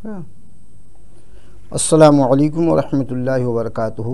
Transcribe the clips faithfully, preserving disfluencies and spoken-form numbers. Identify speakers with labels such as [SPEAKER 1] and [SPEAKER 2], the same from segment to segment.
[SPEAKER 1] अस्सलामु अलैकुम वरहमतुल्लाहि वबरकातुहू।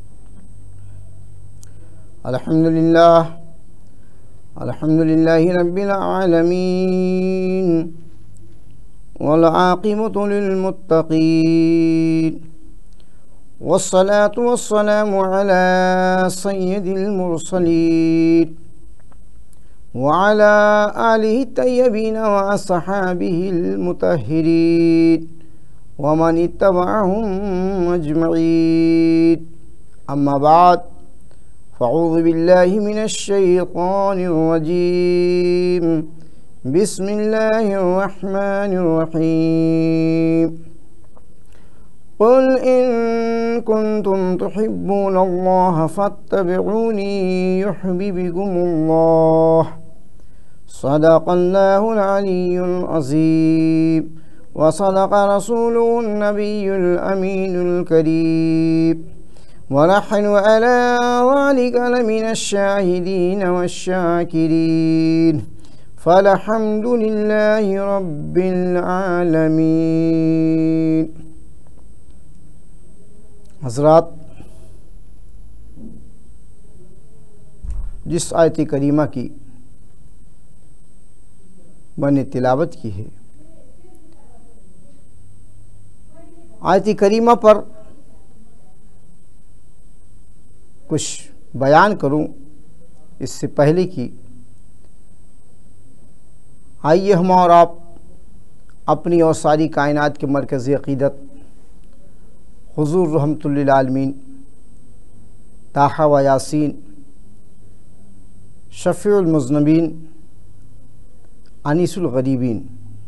[SPEAKER 1] अल्हम्दुलिल्लाह अल्हम्दुलिल्लाहि रब्बिल आलमीन वल आक़िबतु लिल मुत्तक़ीन वस्सलातु वस्सलामु अला सय्यिदिल मुरसलीन व अला आलिहि तय्यबीन व अस्हाबिहिल मुतahहिरीन व मन इत्तबअहुम अजमईन। अम्मा बाद फ़अऊज़ु बिल्लाहि मिनश शैतानिर रजीम। बिस्मिल्लाहिर रहमानिर रहीम। क़ुल इन कुन्तुम तुहिब्बूनल्लाह फ़त्तबिऊनी युह्बिबकुमुल्लाह। सदक़ल्लाहुल अलियुल अज़ीम व सदक़ रसूलुहुन नबियुल अमीनुल करीम व नहनु अला ज़ालिका लमिनश शाहिदीन वश्शाकिरीन फ़ल्हम्दुलिल्लाहि रब्बिल आलमीन। हज़रात, जिस आयत करीमा की मैंने तिलावत की है, आयत करीमा पर कुछ बयान करूं इससे पहले कि आइए हम और आप अपनी और सारी कायनात के मरकज़ी अक़ीदत हुज़ूर रहमतुल लिल आलमीन ताहा व यासीन शफ़ीउल मुज़नबीन अनीसुल ग़रीबीन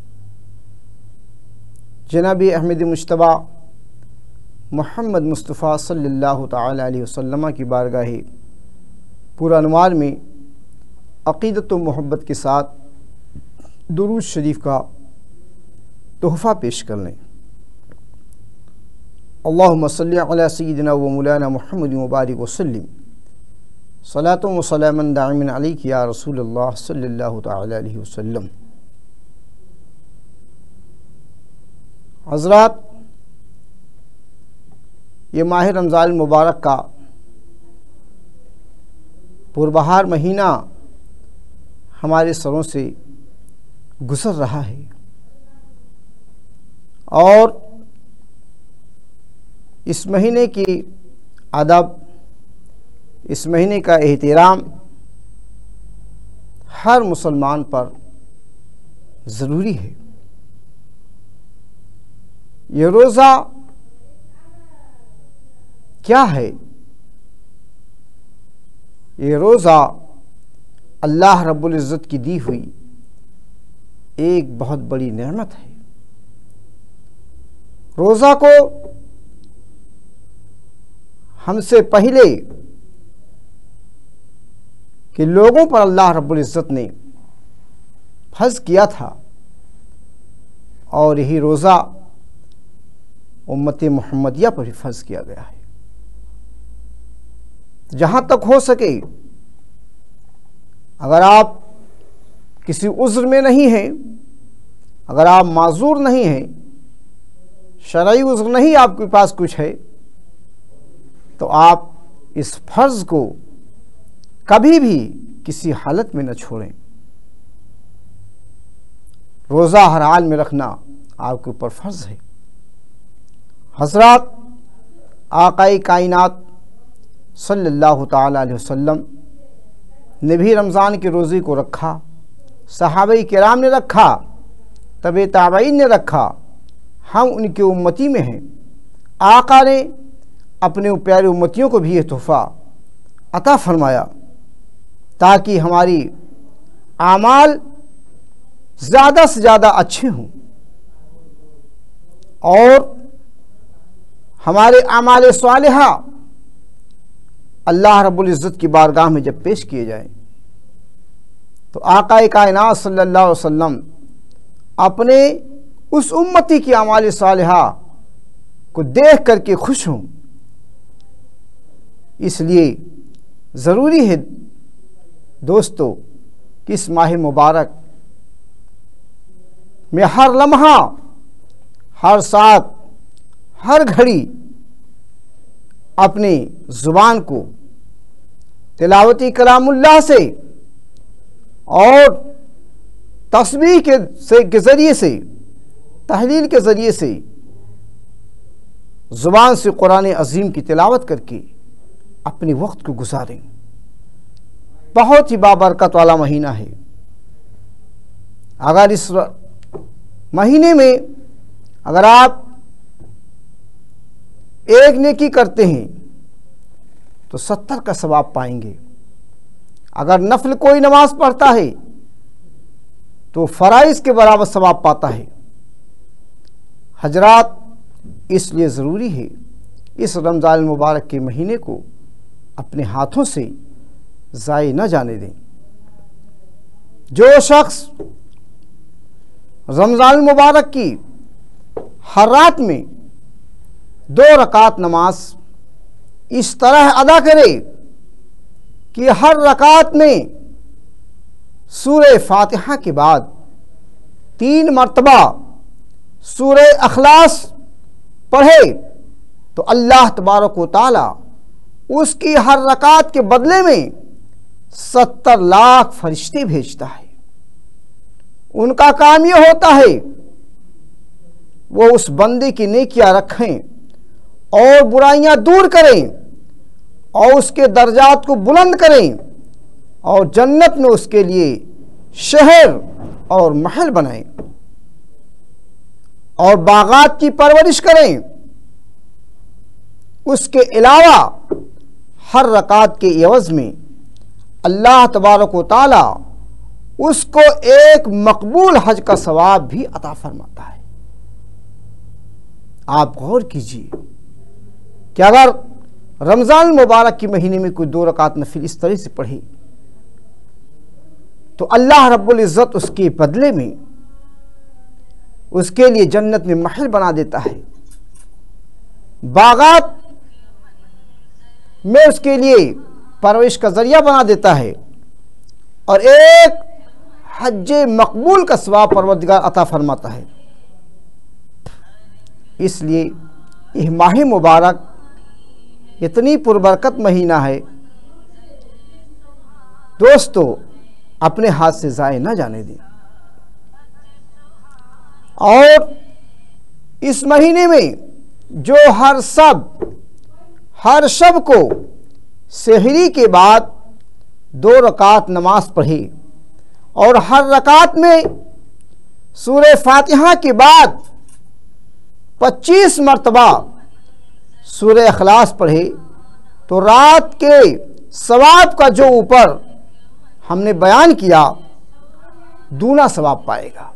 [SPEAKER 1] जनाब अहमद मुश्तबा मोहम्मद मुस्तफ़ा सल्लल्लाहु ताला अलैहि वसल्लम की बारगाह पुरानवार में अक़ीदत व मोहब्बत के साथ दुरूद शरीफ का तोहफ़ा पेश कर लें। अल्लाहुम्मा सल्लि अला सय्यिदिना व मौलाना मुहम्मद व बारिक व सल्लिम सलातुन व सलामन दाइमन अलैका या रसूलल्लाह सल्लल्लाहु ताला अलैहि वसल्लम। हज़रात, ये माह रमज़ान मुबारक का पुरबहार महीना हमारे सरों से गुज़र रहा है और इस महीने की अदब, इस महीने का एहतराम हर मुसलमान पर ज़रूरी है। ये रोज़ा क्या है? ये रोज़ा अल्लाह रब्बुल इज़्ज़त की दी हुई एक बहुत बड़ी नेमत है। रोज़ा को हमसे पहले कि लोगों पर अल्लाह रब्बुल इज़्ज़त ने फ़र्ज़ किया था और यही रोज़ा उम्मत मुहम्मदिया पर भी फ़र्ज़ किया गया है। जहाँ तक हो सके, अगर आप किसी उज़्र में नहीं हैं, अगर आप माज़ूर नहीं हैं, शरई उज़्र नहीं आपके पास कुछ है, तो आप इस फ़र्ज़ को कभी भी किसी हालत में न छोड़ें। रोज़ा हर हाल में रखना आपके ऊपर फ़र्ज़ है। हज़रात, आक़ाए कायनात सल्लल्लाहु ताला अलैहि वसल्लम ने भी रमज़ान के रोज़े को रखा, सहाबाए किराम ने रखा, तबे ताबईन ने रखा, हम उनके उम्मती में हैं। आका ने अपने प्यारे उम्मतियों को भी ये तोहफ़ा अता फ़रमाया ताकि हमारी आमाल ज़्यादा से ज़्यादा अच्छे हों और हमारे आमाल सालिहा अल्लाह रब्बुल इज़्ज़त की बारगाह में जब पेश किए जाएं तो आक़ाए कायनात सल्लल्लाहु अलैहि वसल्लम अपने उस उम्मती की आमाल सालिहा को देख करके खुश हों। इसलिए ज़रूरी है दोस्तों कि इस माह मुबारक में हर लम्हा, हर साथ हर घड़ी अपनी ज़ुबान को तिलावती कलामुल्लाह से और तस्बीह के से के ज़रिए से, तहलील के ज़रिए से ज़ुबान से कुरान अज़ीम की तिलावत करके अपने वक्त को गुजारें। बहुत ही बाबरकत वाला महीना है। अगर इस महीने में अगर आप एक नेकी करते हैं तो सत्तर का सवाब पाएंगे। अगर नफल कोई नमाज पढ़ता है तो फ़राइज़ के बराबर सवाब पाता है। हजरात, इसलिए ज़रूरी है इस रमज़ान मुबारक के महीने को अपने हाथों से ज़ाय न जाने दें। जो शख्स रमज़ान मुबारक की हर रात में दो रकात नमाज इस तरह अदा करे कि हर रकात में सूरे फातिहा के बाद तीन मर्तबा सूरे अखलास पढ़े तो अल्लाह तबारक व तआला उसकी हर रकात के बदले में सत्तर लाख फरिश्ते भेजता है। उनका काम यह होता है वो उस बंदे की नेकियां रखें और बुराइयां दूर करें और उसके दर्जात को बुलंद करें और जन्नत में उसके लिए शहर और महल बनाएं और बागात की परवरिश करें। उसके अलावा हर रकात के एवज में अल्लाह तबारक व तआला उसको एक मकबूल हज का सवाब भी अता फरमाता है। आप गौर कीजिए कि अगर रमज़ान मुबारक के महीने में कोई दो रकात नफिल इस तरह से पढ़े तो अल्लाह रब्बुल इज़्ज़त उसके बदले में उसके लिए जन्नत में महल बना देता है, बागात में उसके लिए परवरिश का जरिया बना देता है और एक हज मकबूल का सवाब परवरदिगार अता फरमाता है। इसलिए यह माह मुबारक इतनी पुरबरकत महीना है, दोस्तों अपने हाथ से ज़ाय न जाने दें। और इस महीने में जो हर सब हर शब को सहरी के बाद दो रकात नमाज पढ़े और हर रकात में सूरे फातिहा के बाद पच्चीस मरतबा सूरे अखलास पढ़े तो रात के सवाब का जो ऊपर हमने बयान किया दूना सवाब पाएगा।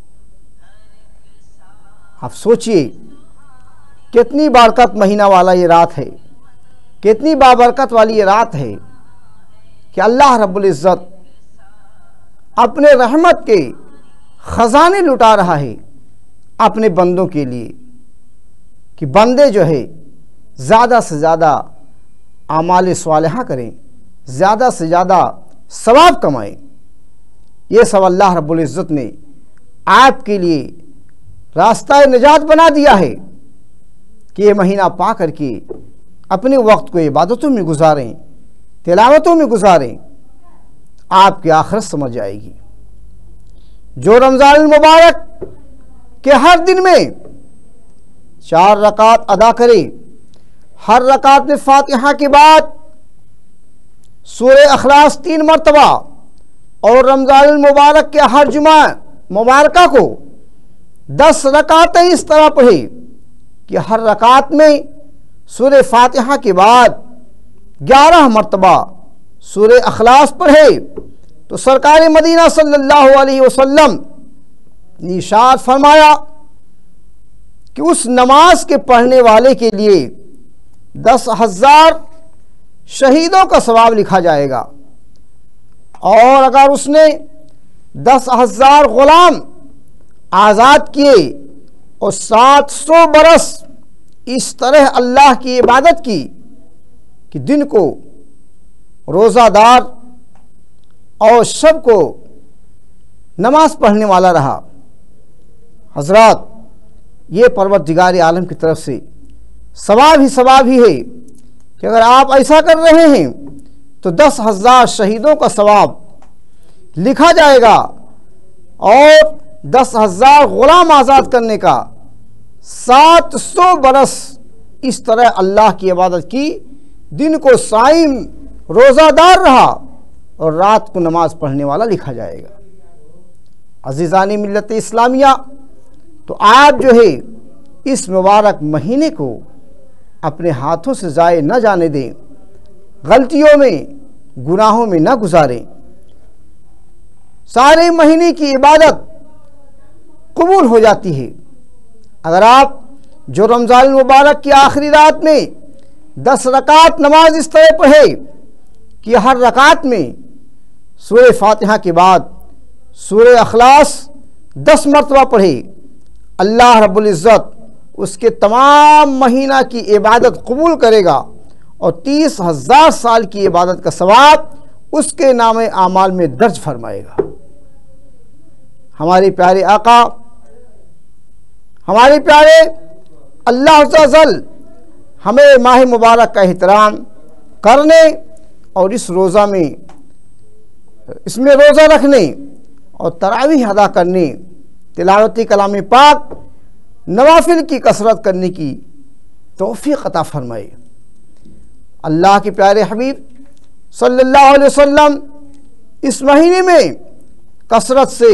[SPEAKER 1] आप सोचिए कितनी बारकत महीना वाला ये रात है, कितनी बाबरकत वाली ये रात है कि अल्लाह रब्बुल इज़्ज़त अपने रहमत के ख़जाने लुटा रहा है अपने बंदों के लिए कि बंदे जो है ज़्यादा से ज़्यादा आमाल स्वालिहा करें, ज़्यादा से ज़्यादा सवाब कमाएं। ये सब अल्लाह रब्बुल इज़्ज़त ने आपके लिए रास्ता निजात बना दिया है कि ये महीना पा करके अपने वक्त को इबादतों में गुजारें, तिलावतों में गुजारें, आपकी आखिरत समझ आएगी। जो रमज़ान मुबारक के हर दिन में चार रकात अदा करे, हर रकात में फातिहा के बाद सूरे अखलास तीन मरतबा और रमज़ान मुबारक के हर जुमा मुबारका को दस रकातें इस तरह पढ़े कि हर रकात में सूरे फातिहा के बाद ग्यारह मरतबा सूरे अखलास पढ़े तो सरकार मदीना सल्लल्लाहु अलैहि वसल्लम ने इरशाद फरमाया कि उस नमाज के पढ़ने वाले के लिए दस हजार शहीदों का सवाब लिखा जाएगा और अगर उसने दस हजार गुलाम आज़ाद किए और सात सौ बरस इस तरह अल्लाह की इबादत की कि दिन को रोज़ादार और शब को नमाज पढ़ने वाला रहा। हजरात, ये परवरदिगार आलम की तरफ से सवाब ही सवाब ही है कि अगर आप ऐसा कर रहे हैं तो दस हजार शहीदों का सवाब लिखा जाएगा और दस हजार गुलाम आज़ाद करने का, सात सौ बरस इस तरह अल्लाह की इबादत की, दिन को साइम रोज़ादार रहा और रात को नमाज पढ़ने वाला लिखा जाएगा। अज़ीज़ानी मिल्लत इस्लामिया, तो आप जो है इस मुबारक महीने को अपने हाथों से ज़ाय न जाने दें, गलतियों में गुनाहों में न गुजारें। सारे महीने की इबादत कबूल हो जाती है अगर आप जो रमज़ान मुबारक की आखिरी रात में दस रकात नमाज इस तरह पढ़े कि हर रकात में सूरह फातिहा के बाद सूरह अखलास दस मरतबा पढ़े। अल्लाह रब्बुल इज़्ज़त उसके तमाम महीना की इबादत कबूल करेगा और तीस हजार साल की इबादत का सवाब उसके नामे आमाल में दर्ज फरमाएगा। हमारे प्यारे आका, हमारे प्यारे अल्लाह अज़्ज़ल हमें माह मुबारक का एहतराम करने और इस रोज़ा में इसमें रोज़ा रखने और तरावीह अदा करने, तिलावती कलाम पाक, नवाफिल की कसरत करने की तौफीक अता फरमाए। अल्लाह के प्यारे हबीब सल्लल्लाहु अलैहि वसल्लम इस महीने में कसरत से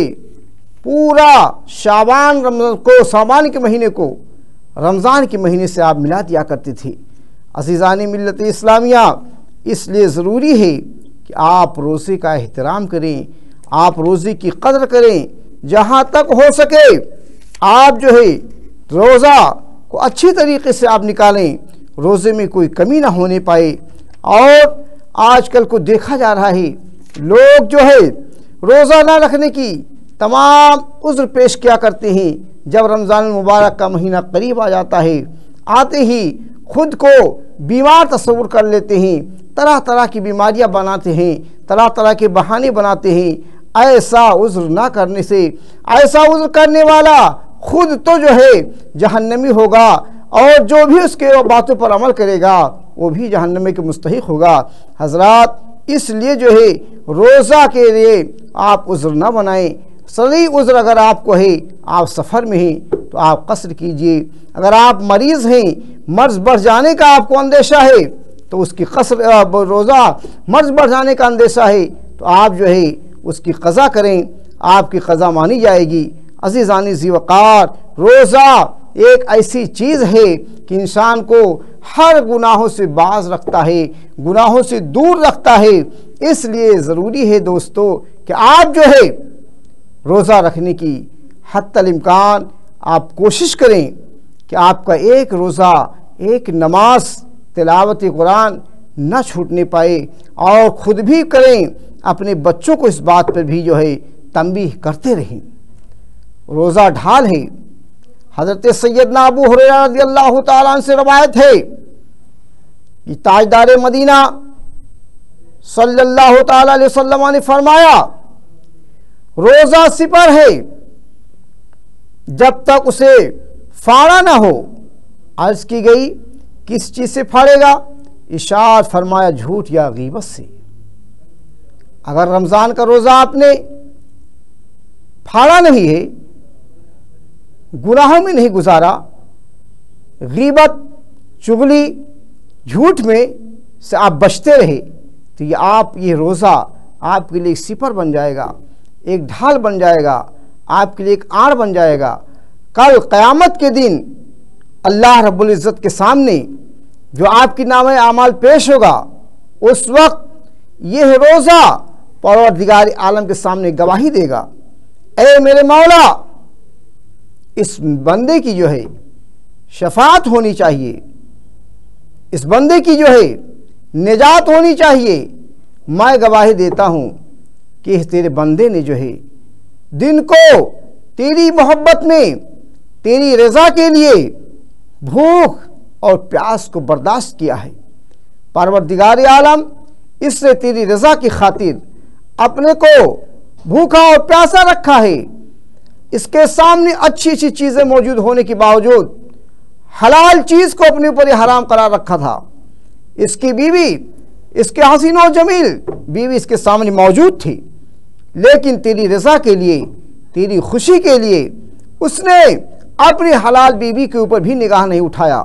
[SPEAKER 1] पूरा शाबान रमज़ान को शाबान के महीने को रमज़ान के महीने से आप मिला दिया करते थे। अज़ीज़ानी मिल्लत इस्लामिया, इसलिए ज़रूरी है कि आप रोज़े का एहतराम करें, आप रोज़े की कदर करें। जहाँ तक हो सके आप जो है रोज़ा को अच्छी तरीके से आप निकालें, रोज़े में कोई कमी ना होने पाए। और आजकल को देखा जा रहा है लोग जो है रोज़ा ना रखने की तमाम उज़्र पेश किया करते हैं। जब रमज़ान मुबारक का महीना करीब आ जाता है, आते ही खुद को बीमार तस्वुर कर लेते हैं, तरह तरह की बीमारियां बनाते हैं, तरह तरह के बहाने बनाते हैं। ऐसा उज़्र ना करने से, ऐसा उज़्र करने वाला खुद तो जो है जहन्नमी होगा और जो भी उसके बातों पर अमल करेगा वो भी जहन्नम के मुस्तहिक होगा। हजरात, इसलिए जो है रोज़ा के लिए आप उज़्र ना बनाएं। सही उज़्र अगर आपको है, आप सफ़र में हैं तो आप कसर कीजिए। अगर आप मरीज़ हैं, मर्ज़ बढ़ जाने का आपको अंदेशा है तो उसकी कसर रोज़ा मर्ज़ बढ़ जाने का अंदेशा है तो आप जो है उसकी क़ज़ा करें, आपकी क़ज़ा मानी जाएगी। अज़ीज़ानी ज़ी वक़ार, रोज़ा एक ऐसी चीज़ है कि इंसान को हर गुनाहों से बाज रखता है, गुनाहों से दूर रखता है। इसलिए ज़रूरी है दोस्तों कि आप जो है रोज़ा रखने की हत्तल इम्कान आप कोशिश करें कि आपका एक रोज़ा, एक नमाज, तिलावत कुरान न छूटने पाए और ख़ुद भी करें, अपने बच्चों को इस बात पर भी जो है तंबीह करते रहें। रोज़ा ढाल है। हज़रत सैयदना अबू हुरैरा रज़ियल्लाहु ताला अन्हु से रवायत है कि ताजदार मदीना सल्लल्लाहु ताला अलैहि वसल्लम ने फरमाया, रोज़ा सिपर है जब तक उसे फाड़ा ना हो। अर्ज़ की गई, किस चीज़ से फाड़ेगा? इरशाद फरमाया, झूठ या गीबत से। अगर रमज़ान का रोज़ा आपने फाड़ा नहीं है, गुनाहों में नहीं गुजारा, गीबत, चुगली, झूठ में से आप बचते रहे तो ये आप ये रोज़ा आपके लिए एक सिपर बन जाएगा, एक ढाल बन जाएगा, आपके लिए एक आड़ बन जाएगा। कल क़यामत के दिन अल्लाह रब्बुल इज़्ज़त के सामने जो आपकी नामे आमाल पेश होगा, उस वक्त यह रोज़ा परवरदिगार आलम के सामने गवाही देगा, ए मेरे मौला, इस बंदे की जो है शफाअत होनी चाहिए, इस बंदे की जो है निजात होनी चाहिए। मैं गवाही देता हूँ कि तेरे बंदे ने जो है दिन को तेरी मोहब्बत में, तेरी रज़ा के लिए भूख और प्यास को बर्दाश्त किया है। परवरदिगार आलम इससे तेरी रज़ा की खातिर अपने को भूखा और प्यासा रखा है। इसके सामने अच्छी अच्छी चीज़ें मौजूद होने के बावजूद हलाल चीज़ को अपने ऊपर हराम करार रखा था। इसकी बीवी, इसके हसीन और जमील बीवी इसके सामने मौजूद थी, लेकिन तेरी रज़ा के लिए, तेरी खुशी के लिए उसने अपनी हलाल बीवी के ऊपर भी निगाह नहीं उठाया।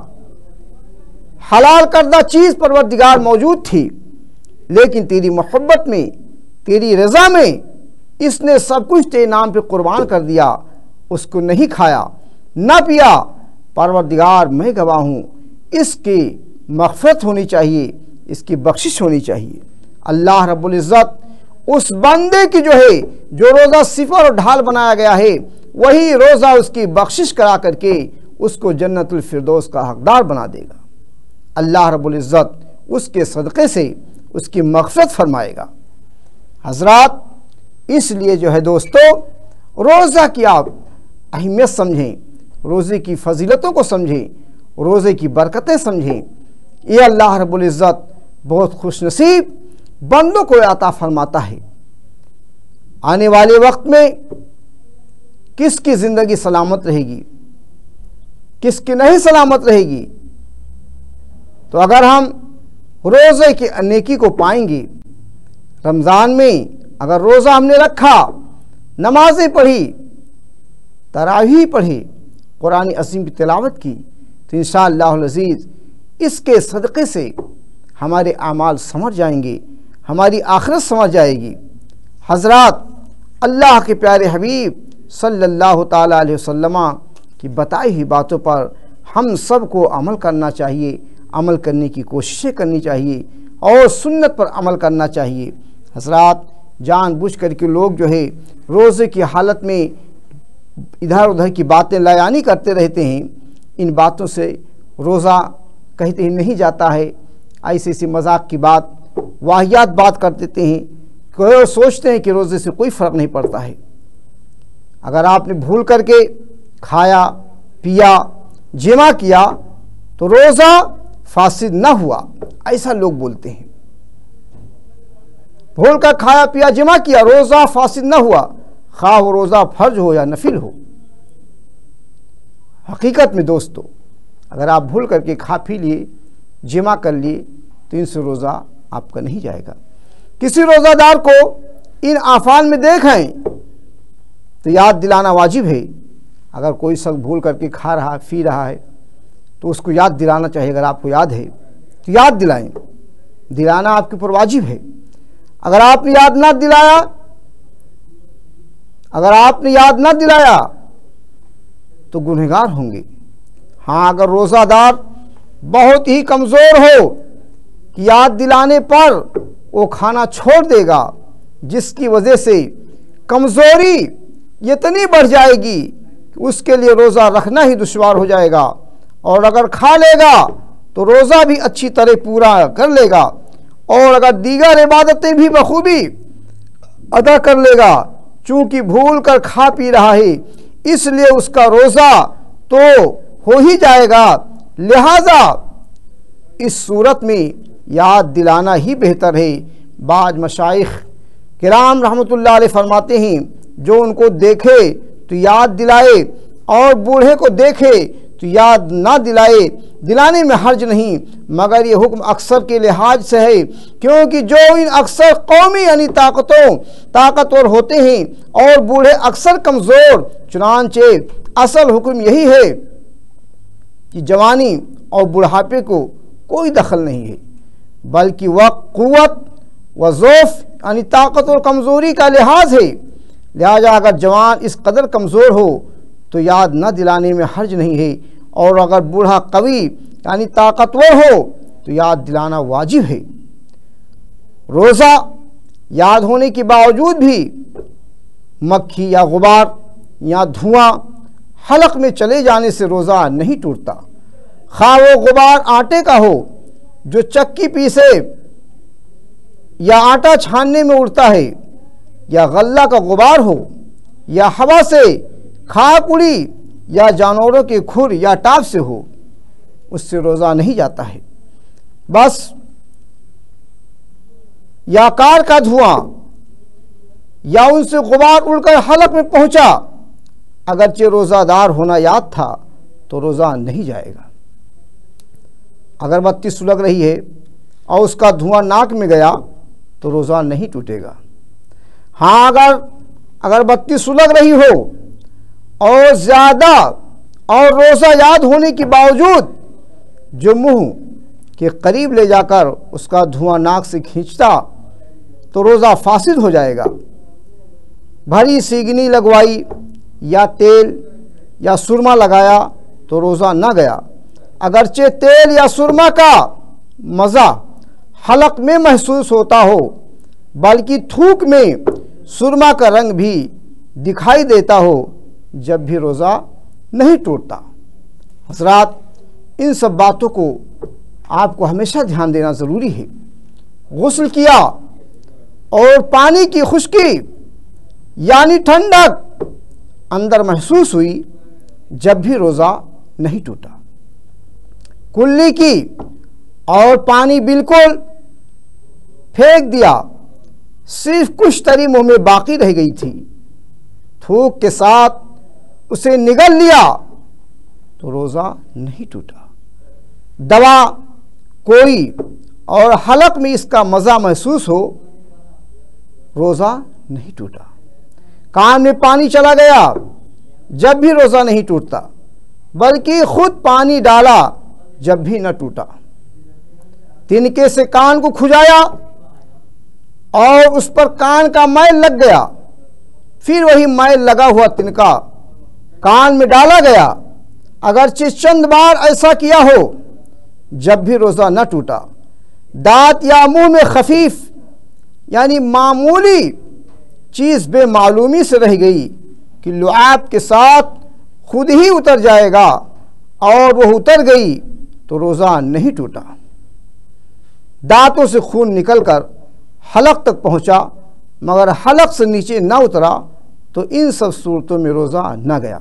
[SPEAKER 1] हलाल करदा चीज़ परवरदिगार मौजूद थी, लेकिन तेरी मोहब्बत में, तेरी रज़ा में इसने सब कुछ तेरे नाम पे कुर्बान कर दिया। उसको नहीं खाया, ना पिया। परवरदिगार मैं गवाह हूँ, इसकी मग़फ़िरत होनी चाहिए, इसकी बख्शिश होनी चाहिए। अल्लाह रब्बुल इज़्ज़त उस बंदे की जो है, जो रोज़ा सिफ़र और ढाल बनाया गया है, वही रोज़ा उसकी बख्शिश करा करके उसको जन्नतुल फिरदौस का हकदार बना देगा। अल्लाह रब्बुल इज़्ज़त उसके सदक़े से उसकी मग़फ़िरत फरमाएगा। हज़रात, इसलिए जो है दोस्तों, रोज़ा की आप अहमियत समझें, रोज़े की फ़जीलतों को समझें, रोज़े की बरकतें समझें। ये अल्लाह रब्बुल इज़्ज़त बहुत खुशनसीब बंदों को अता फरमाता है। आने वाले वक्त में किसकी ज़िंदगी सलामत रहेगी, किसकी नहीं सलामत रहेगी। तो अगर हम रोज़े की नेकी को पाएंगे, रमज़ान में अगर रोज़ा हमने रखा, नमाज़ें पढ़ी, तरावीह पढ़ी, कुरान अज़ीम की तिलावत की, तो इंशाअल्लाहुल अज़ीज़ इसके सदक़े से हमारे आमाल समझ जाएंगे, हमारी आखिरत समझ जाएगी। हज़रात, अल्लाह के प्यारे हबीब सल्लल्लाहु ताला अलैहि वसल्लम की बताई हुई बातों पर हम सब को अमल करना चाहिए, अमल करने की कोशिशें करनी चाहिए और सुन्नत पर अमल करना चाहिए। हज़रात, जानबूझ कर के लोग जो है रोज़े की हालत में इधर उधर की बातें लायानी करते रहते हैं। इन बातों से रोज़ा कहते ही नहीं जाता है। ऐसी ऐसी मजाक की बात, वाहियात बात कर देते हैं, कोई सोचते हैं कि रोज़े से कोई फ़र्क नहीं पड़ता है। अगर आपने भूल करके खाया, पिया, जिमा किया तो रोज़ा फासिद ना हुआ, ऐसा लोग बोलते हैं। भूल कर खाया, पिया, जिमा किया, रोज़ा फासिद ना हुआ, खा वो रोज़ा फ़र्ज हो या नफिल हो। हकीकत में दोस्तों, अगर आप भूल करके खा पी लिए, जिमा कर लिए, तो इनसे रोज़ा आपका नहीं जाएगा। किसी रोज़ादार को इन आफाल में देखें तो याद दिलाना वाजिब है। अगर कोई शख्स भूल करके खा रहा, पी रहा है, तो उसको याद दिलाना चाहिए। अगर आपको याद है तो याद दिलाएं, दिलाना आपके ऊपर वाजिब है। अगर आपने याद ना दिलाया अगर आपने याद ना दिलाया तो गुनहगार होंगे। हाँ, अगर रोज़ादार बहुत ही कमज़ोर हो कि याद दिलाने पर वो खाना छोड़ देगा, जिसकी वजह से कमज़ोरी इतनी बढ़ जाएगी कि उसके लिए रोज़ा रखना ही दुश्वार हो जाएगा। और अगर खा लेगा तो रोज़ा भी अच्छी तरह पूरा कर लेगा, और अगर दीगर इबादतें भी बखूबी अदा कर लेगा। चूँकि भूल कर खा पी रहा है, इसलिए उसका रोज़ा तो हो ही जाएगा। लिहाजा इस सूरत में याद दिलाना ही बेहतर है। बाज मशाइख किराम रहमतुल्लाह अलैह फरमाते हैं, जो उनको देखे तो याद दिलाए और बूढ़े को देखे तो याद ना दिलाए, दिलाने में हर्ज नहीं, मगर ये हुक्म अक्सर के लिहाज से है, क्योंकि जो इन अक्सर कौमी यानी ताकतों ताकतवर होते हैं और बूढ़े अक्सर कमज़ोर। चुनांचे असल हुक्म यही है कि जवानी और बुढ़ापे को कोई दखल नहीं है, बल्कि वह क़ुव्वत व ज़ौफ़ यानी ताकत और कमज़ोरी का लिहाज है। लिहाजा अगर जवान इस कदर कमज़ोर हो तो याद न दिलाने में हर्ज नहीं है, और अगर बूढ़ा कवि यानी ताकतवर हो तो याद दिलाना वाजिब है। रोज़ा याद होने के बावजूद भी मक्खी या गुबार या धुआं हलक में चले जाने से रोज़ा नहीं टूटता। खा वो गुबार आटे का हो जो चक्की पीसे या आटा छानने में उड़ता है, या गल्ला का गुबार हो, या हवा से खाक उड़ी, या जानवरों के खुर या टाप से हो, उससे रोज़ा नहीं जाता है। बस या कार का धुआं या उनसे गुबार उड़कर हलक में पहुंचा अगरचे रोज़ादार होना याद था तो रोज़ा नहीं जाएगा। अगरबत्ती सुलग रही है और उसका धुआं नाक में गया तो रोज़ा नहीं टूटेगा। हाँ, अगर अगरबत्ती सुलग रही हो और ज़्यादा और रोज़ा याद होने के बावजूद जो मुंह के करीब ले जाकर उसका धुआं नाक से खींचता तो रोज़ा फासिद हो जाएगा। भरी सीगनी लगवाई या तेल या सुरमा लगाया तो रोज़ा न गया। अगरचे तेल या सुरमा का मज़ा हलक में महसूस होता हो, बल्कि थूक में सुरमा का रंग भी दिखाई देता हो, जब भी रोज़ा नहीं टूटता। हज़रात, इन सब बातों को आपको हमेशा ध्यान देना ज़रूरी है। गुस्ल किया और पानी की खुश्की यानी ठंडक अंदर महसूस हुई, जब भी रोज़ा नहीं टूटा। कुल्ली की और पानी बिल्कुल फेंक दिया, सिर्फ कुछ तरी मुंह में बाकी रह गई थी, थूक के साथ उसे निगल लिया तो रोज़ा नहीं टूटा। दवा कोई और हलक में इसका मज़ा महसूस हो, रोज़ा नहीं टूटा। कान में पानी चला गया, जब भी रोज़ा नहीं टूटता, बल्कि खुद पानी डाला जब भी न टूटा। तिनके से कान को खुजाया और उस पर कान का मैल लग गया, फिर वही मैल लगा हुआ तिनका कान में डाला गया। अगरचे चंद बार ऐसा किया हो, जब भी रोज़ा न टूटा। दांत या मुंह में खफीफ यानी मामूली चीज़ बेमालूमी से रह गई कि लुआब के साथ खुद ही उतर जाएगा और वह उतर गई तो रोज़ा नहीं टूटा। दांतों से खून निकलकर हलक तक पहुंचा, मगर हलक से नीचे न उतरा तो इन सब सूरतों में रोज़ा न गया।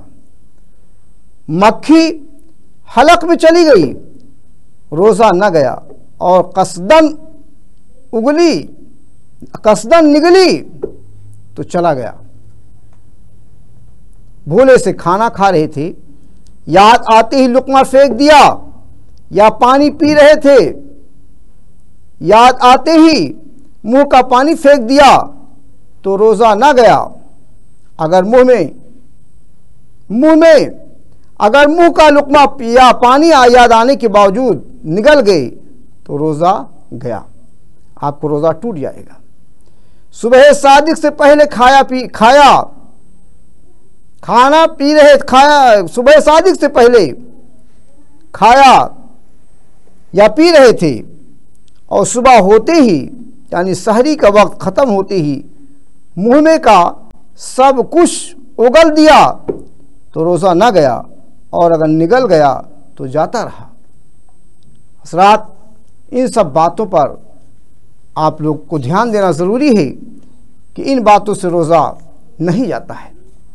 [SPEAKER 1] मक्खी हलक में चली गई, रोज़ा न गया। और कसदन उगली कसदन निगली तो चला गया। भूले से खाना खा रहे थे, याद आते ही लुकमा फेंक दिया, या पानी पी रहे थे, याद आते ही मुंह का पानी फेंक दिया तो रोज़ा न गया। अगर मुंह में मुंह में अगर मुंह का लुकमा या पानी याद आने के बावजूद निगल गए तो रोज़ा गया, आपको रोज़ा टूट जाएगा। सुबह सादिक से पहले खाया पी खाया खाना पी रहे खाया सुबह सादिक से पहले खाया या पी रहे थे और सुबह होते ही यानी सहरी का वक्त ख़त्म होते ही मुँह में का सब कुछ उगल दिया तो रोज़ा न गया, और अगर निगल गया तो जाता रहा। हज़रात, इन सब बातों पर आप लोग को ध्यान देना ज़रूरी है कि इन बातों से रोज़ा नहीं जाता है।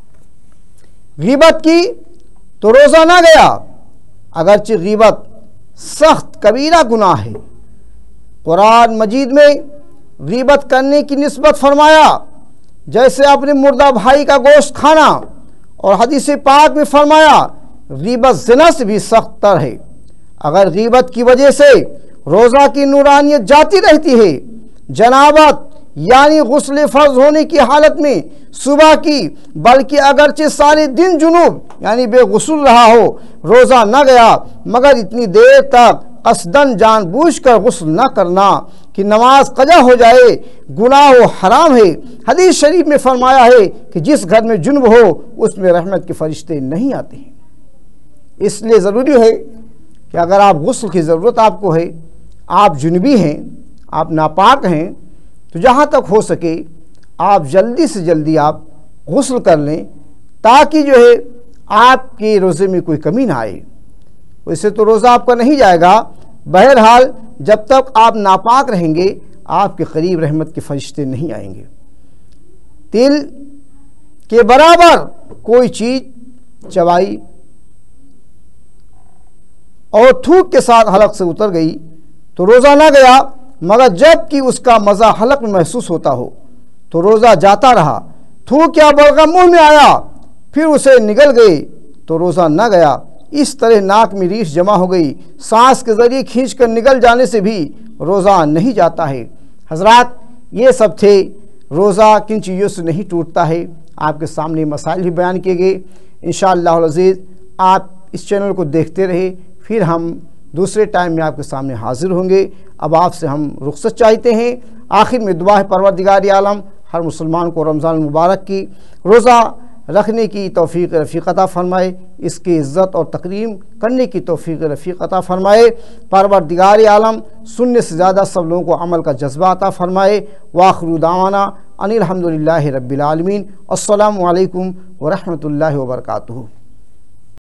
[SPEAKER 1] ग़ीबत की तो रोज़ा ना गया, अगरचे ग़ीबत सख्त कबीरा गुनाह है। कुरान मजीद में ग़ीबत करने की निस्बत फरमाया, जैसे अपने मुर्दा भाई का गोश्त खाना, और हदीस पाक में फरमाया ग़ीबत ज़िना से भी सख्त तर है। अगर ग़ीबत की वजह से रोज़ा की नूरानियत जाती रहती है, जनाबत यानी गुस्ल फ़र्ज होने की हालत में सुबह की, बल्कि अगरचे सारे दिन जुनूब यानी बेगुस्ल रहा हो, रोज़ा न गया, मगर इतनी देर तक कसदन जानबूझकर गुस्ल न करना कि नमाज कज़ा हो जाए, गुनाह व हराम है। हदीस शरीफ में फरमाया है कि जिस घर में जुनूब हो उसमें रहमत के फरिश्ते नहीं आते हैं। इसलिए ज़रूरी है कि अगर आप गुस्ल की ज़रूरत आपको है, आप जुनबी हैं, आप नापाक हैं, तो जहाँ तक हो सके आप जल्दी से जल्दी आप गुस्ल कर लें, ताकि जो है आपके रोज़े में कोई कमी ना आए। वैसे तो रोज़ा आपका नहीं जाएगा, बहरहाल जब तक आप नापाक रहेंगे आपके करीब रहमत के फरिश्ते नहीं आएंगे। तिल के बराबर कोई चीज़ चबाई और थूक के साथ हलक से उतर गई तो रोज़ा ना गया, मगर जब कि उसका मज़ा हलक में महसूस होता हो तो रोज़ा जाता रहा। थूक या बलगम मुँह में आया फिर उसे निगल गए तो रोज़ा न गया। इस तरह नाक में रीछ जमा हो गई, सांस के ज़रिए खींच कर निकल जाने से भी रोज़ा नहीं जाता है। हजरात, ये सब थे, रोज़ा किन चीज़ों से नहीं टूटता है। आपके सामने मसाइल भी बयान किए गए। इंशाअल्लाह अज़ीज़ आप इस चैनल को देखते रहे, फिर हम दूसरे टाइम में आपके सामने हाजिर होंगे। अब आपसे हम रुखसत चाहते हैं। आखिर में दुआ है परवरदिगार आलम हर मुसलमान को रमज़ान मुबारक की रोज़ा रखने की तौफीक रफ़ीक अता फ़रमाए, इसकी इज़्ज़त और तकरीम करने की तौफीक रफ़ीक अता फ़रमाए। परवरदिगार आलम सुनने से ज़्यादा सब लोगों को अमल का जज्बा अता फ़रमाए। वाखिरु दावाना अनिल हम्दुलिल्लाहि रब्बिल आलमीन। अस्सलामु अलैकुम व रहमतुल्लाहि व बरकातुहू।